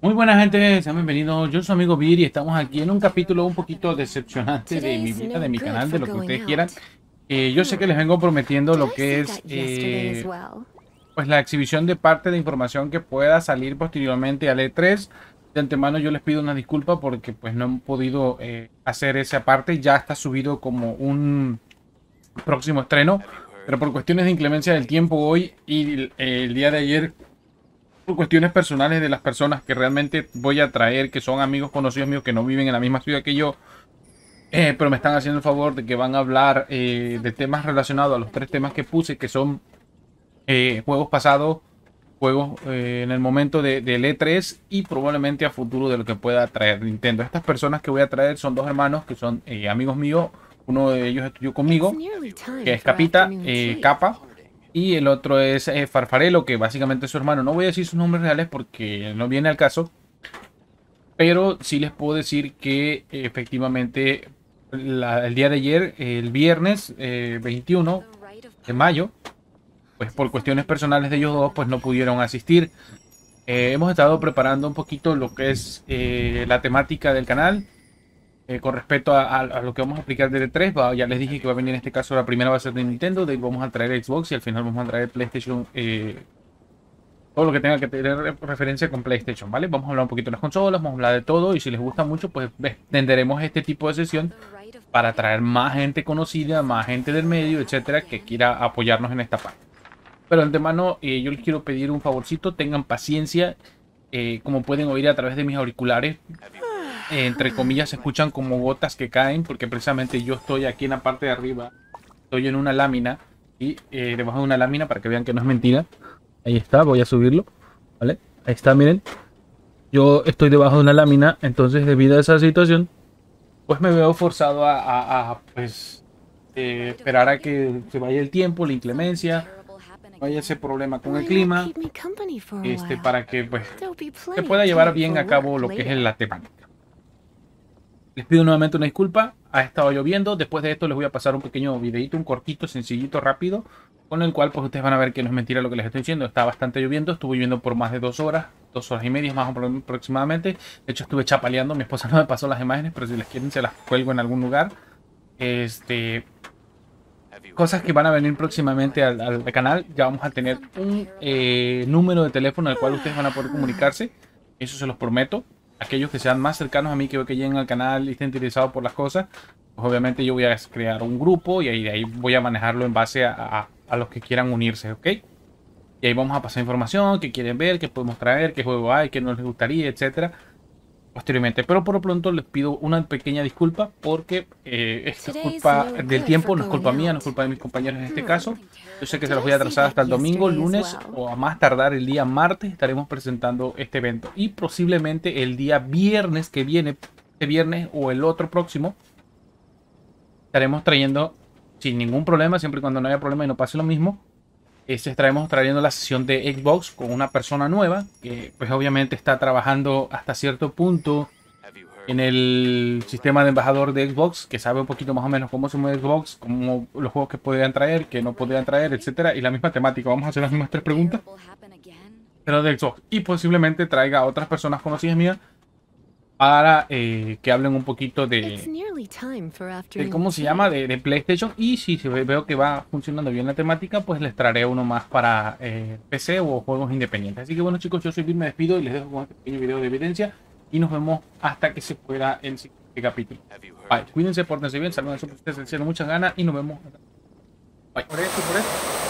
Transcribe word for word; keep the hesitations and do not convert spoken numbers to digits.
Muy buena gente, sean bienvenidos. Yo soy su amigo Bir y estamos aquí en un capítulo un poquito decepcionante de mi Today's vida, no de mi good canal, de for lo que going ustedes quieran. out. Eh, yo sé que Hmm. les vengo prometiendo Did lo I que say es that yesterday as eh, well? pues la exhibición de parte de información que pueda salir posteriormente al E tres. De antemano yo les pido una disculpa porque pues no he podido eh, hacer esa parte. Ya está subido como un próximo estreno, pero por cuestiones de inclemencia del tiempo hoy y el, el día de ayer, por cuestiones personales de las personas que realmente voy a traer, que son amigos conocidos míos que no viven en la misma ciudad que yo, eh, pero me están haciendo el favor de que van a hablar eh, de temas relacionados a los tres temas que puse, que son eh, juegos pasados, juegos eh, en el momento de, del E tres y probablemente a futuro de lo que pueda traer Nintendo. Estas personas que voy a traer son dos hermanos que son eh, amigos míos. Uno de ellos estudió It's conmigo, nearly que time es for Capita, afternoon eh, tea. Capa. Y el otro es eh, Farfarelo, que básicamente es su hermano. No voy a decir sus nombres reales porque no viene al caso. Pero sí les puedo decir que eh, efectivamente la- el día de ayer, el viernes eh, veintiuno de mayo, pues por cuestiones personales de ellos dos, pues no pudieron asistir. Eh, hemos estado preparando un poquito lo que es eh, la temática del canal. Eh, con respecto a, a- a lo que vamos a aplicar de E tres, va- ya les dije que va a venir en este caso la primera va a ser de Nintendo, de ahí vamos a traer Xbox y al final vamos a traer PlayStation, eh, todo lo que tenga que tener referencia con PlayStation, ¿vale? Vamos a hablar un poquito de las consolas, vamos a hablar de todo y si les gusta mucho, pues extenderemos este tipo de sesión para traer más gente conocida, más gente del medio, etcétera, que quiera apoyarnos en esta parte. Pero de antemano, eh, yo les quiero pedir un favorcito, tengan paciencia, eh, como pueden oír a través de mis auriculares, eh, entre comillas, se escuchan como gotas que caen, porque precisamente yo estoy aquí en la parte de arriba, estoy en una lámina y eh, debajo de una lámina para que vean que no es mentira. Ahí está, voy a subirlo, ¿vale? Ahí está, miren. Yo estoy debajo de una lámina, entonces debido a esa situación, pues me veo forzado a, a- a, pues, eh, esperar a que se vaya el tiempo, la inclemencia, vaya ese problema con el Why not clima, keep me company for a este, while? para que pues There'll be se plenty pueda of llevar time bien for a cabo work lo que es later. la temática. Les pido nuevamente una disculpa, ha estado lloviendo. Después de esto les voy a pasar un pequeño videito, un cortito, sencillito, rápido, con el cual pues ustedes van a ver que no es mentira lo que les estoy diciendo. Está bastante lloviendo, estuvo lloviendo por más de dos horas, dos horas y media más aproximadamente. De hecho estuve chapaleando, mi esposa no me pasó las imágenes, pero si les quieren se las cuelgo en algún lugar. Este, cosas que van a venir próximamente al, al canal. Ya vamos a tener un eh, número de teléfono al cual ustedes van a poder comunicarse. Eso se los prometo. Aquellos que sean más cercanos a mí, que, que lleguen al canal y estén interesados por las cosas, pues obviamente yo voy a crear un grupo y ahí, de ahí voy a manejarlo en base a, a, a los que quieran unirse, ¿ok? Y ahí vamos a pasar información, qué quieren ver, qué podemos traer, qué juego hay, qué no les gustaría, etcétera, posteriormente. Pero por lo pronto les pido una pequeña disculpa porque eh, esto es Today's culpa no del good for tiempo, no es going culpa mía, no es out. culpa de mis compañeros en este Hmm. caso. Yo sé que se Did los I voy a say atrasar that hasta el domingo, yesterday as lunes well? o a más tardar el día martes estaremos presentando este evento. Y posiblemente el día viernes que viene, este viernes o el otro próximo, estaremos trayendo sin ningún problema, siempre y cuando no haya problema y no pase lo mismo. Este, estaremos trayendo la sesión de Xbox con una persona nueva que pues obviamente está trabajando hasta cierto punto en el sistema de embajador de Xbox, que sabe un poquito más o menos cómo se mueve Xbox, cómo los juegos que podrían traer, que no podrían traer, etcétera. Y la misma temática, vamos a hacer las mismas tres preguntas, pero de Xbox. Y posiblemente traiga a otras personas conocidas mías para eh, que hablen un poquito It's de, nearly time for de afternoon cómo se tea. llama, de, de PlayStation. Y si se ve- veo que va funcionando bien la temática, pues les traeré uno más para eh, P C o juegos independientes. Así que bueno chicos, yo soy Bill, me despido y les dejo con este pequeño video de evidencia. Y nos vemos hasta que se pueda el siguiente capítulo. Bye, cuídense, pórtense bien, saluden a sus muchas ganas y nos vemos. Bye. Por esto, por esto.